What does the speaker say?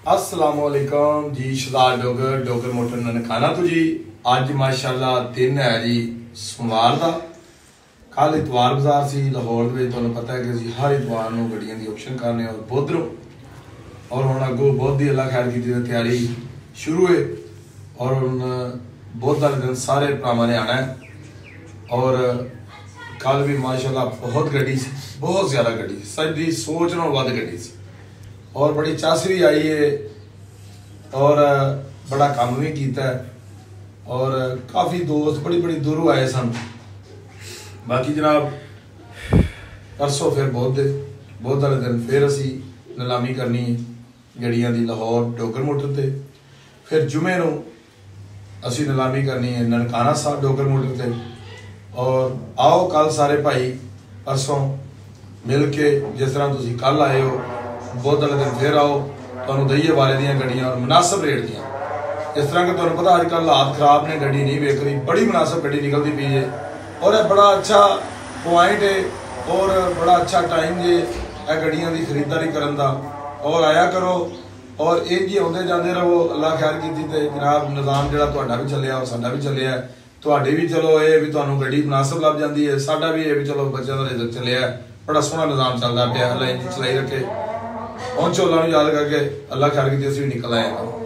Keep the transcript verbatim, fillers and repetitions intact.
अस्सलामुअलैकुम जी। शहजाद डोगर डोगर मोटर ननकाना तो जी अज माशाअल्लाह दिन है जी सोमवार का। कल इतवार बाजार से लाहौर में तुहानू पता है कि असीं हर इतवार को गड्डियां दी ऑप्शन करने और बुधरों और हुण अगों बुध की अल्लाह खैर की तैयारी शुरू है और हुण बुध वाले दिन सारे भरावां ने आना है। और कल भी माशाअल्लाह बहुत गड्डी सी, बहुत ज़्यादा गड्डी साडी सोच नालों वध गड्डी सी और बड़ी चस भी आई है और बड़ा काम भी किया है और काफ़ी दोस्त बड़ी बड़ी दूरों आए सन। बाकी जनाब परसों फिर बुध बुध वाले दिन फिर असी नीलामी करनी है गड्डियां दी लाहौर डोगर मोटर ते। फिर जुमे नूं असी नीलामी करनी है ननकाना साहब डोगर मोटर ते। और आओ कल सारे भाई परसों मिल के जिस तरह तुसीं कल आए हो बुध वाले दिन फिर आओ तुहानूं दईए वाले दियां गड्डियां और मुनासिब रेट दियां। इस तरह के तुहानूं पता अजकल हालात खराब ने, गड्डी नहीं वेख रही, बड़ी मुनासिब गड्डी निकलती पी है और यह बड़ा अच्छा पॉइंट है और बड़ा अच्छा टाइम जे यह गड्डियां की खरीदारी करन दा। और आया करो और इंज ही आउंदे जांदे रहो। अल्लाह खैर कीती ते जनाब निज़ाम जिहड़ा तुहाडा भी चलिया और साडा भी चलिया, तुहाडी भी चलो ये भी तुहानूं गड्डी मुनासिब लभ जांदी है, साडा भी ये भी चलो बच्चों का रिजल्ट चलिया, बड़ा सोहना निज़ाम चलदा पिया। अल्लाह इंज चलाई रखे। पहुंचो अल्लाह याद करके, अल्लाह खैर कीती असीं भी निकल आए।